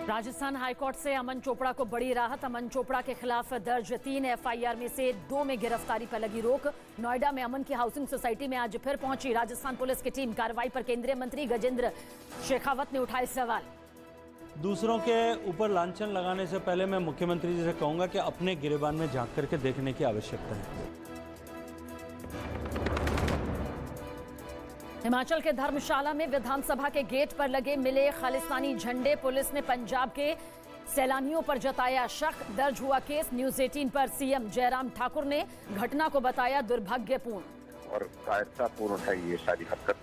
Rajasthan high court से अमन चोपड़ा को बड़ी राहत। अमन चोपड़ा के खिलाफ दर्ज 3 एफआईआर में से 2 में गिरफ्तारी पर लगी रोक। नोएडा में अमन की हाउसिंग सोसाइटी में आज फिर पहुंची राजस्थान पुलिस की टीम। कार्रवाई पर केंद्रीय मंत्री गजेंद्र शेखावत ने उठाए सवाल। दूसरों के ऊपर लांछन लगाने से पहले मैं मुख्यमंत्री जी से कहूंगा कि अपने गिरेबान में झांक करके देखने की आवश्यकता है। हिमाचल के धर्मशाला में विधानसभा के गेट पर लगे मिले खालिस्तानी झंडे। पुलिस ने पंजाब के सैलानियों पर जताया शक। दर्ज हुआ केस। न्यूज 18 पर सीएम जयराम ठाकुर ने घटना को बताया दुर्भाग्यपूर्ण और कायरतापूर्ण है ये सारी हरकत।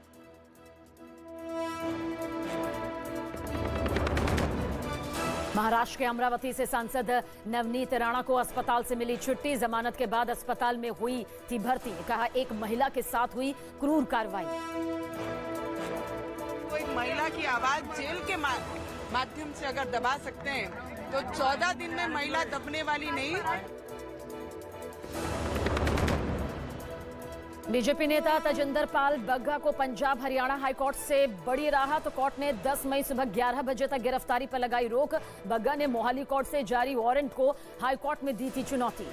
महाराष्ट्र के अमरावती से सांसद नवनीत राणा को अस्पताल से मिली छुट्टी। जमानत के बाद अस्पताल में हुई थी भर्ती। कहा एक महिला के साथ हुई क्रूर कार्रवाई। कोई महिला की आवाज जेल के माध्यम से अगर दबा सकते हैं तो 14 दिन में महिला दबने वाली नहीं। बीजेपी नेता तजिंदर पाल बग्गा को पंजाब हरियाणा हाईकोर्ट से बड़ी राहत। कोर्ट ने 10 मई सुबह 11 बजे तक गिरफ्तारी पर लगाई रोक। बग्गा ने मोहाली कोर्ट से जारी वारंट को हाईकोर्ट में दी थी चुनौती।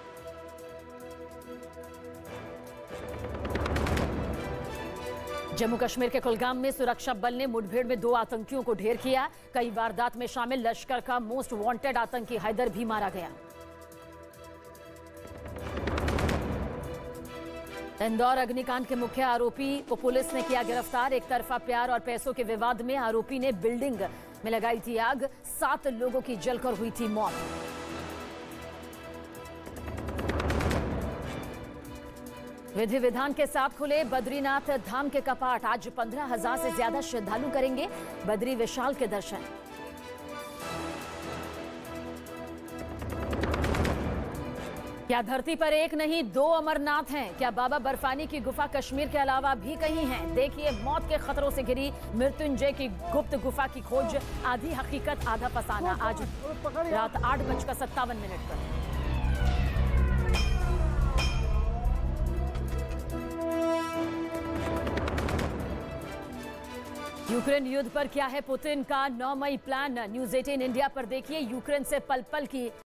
जम्मू कश्मीर के कुलगाम में सुरक्षा बल ने मुठभेड़ में 2 आतंकियों को ढेर किया। कई वारदात में शामिल लश्कर का मोस्ट वांटेड आतंकी हैदर भी मारा गया। इंदौर अग्निकांड के मुख्य आरोपी को पुलिस ने किया गिरफ्तार। एक तरफा प्यार और पैसों के विवाद में आरोपी ने बिल्डिंग में लगाई थी आग। 7 लोगों की जलकर हुई थी मौत। विधि विधान के साथ खुले बद्रीनाथ धाम के कपाट। आज 15,000 से ज्यादा श्रद्धालु करेंगे बद्री विशाल के दर्शन। क्या धरती पर एक नहीं 2 अमरनाथ हैं? क्या बाबा बर्फानी की गुफा कश्मीर के अलावा भी कहीं है? देखिए मौत के खतरों से घिरी मृत्युंजय की गुप्त गुफा की खोज। आधी हकीकत आधा फसाना। आज रात 8:57 पर। यूक्रेन युद्ध पर क्या है पुतिन का 9 मई प्लान? न्यूज 18 इंडिया पर देखिए यूक्रेन से पल पल की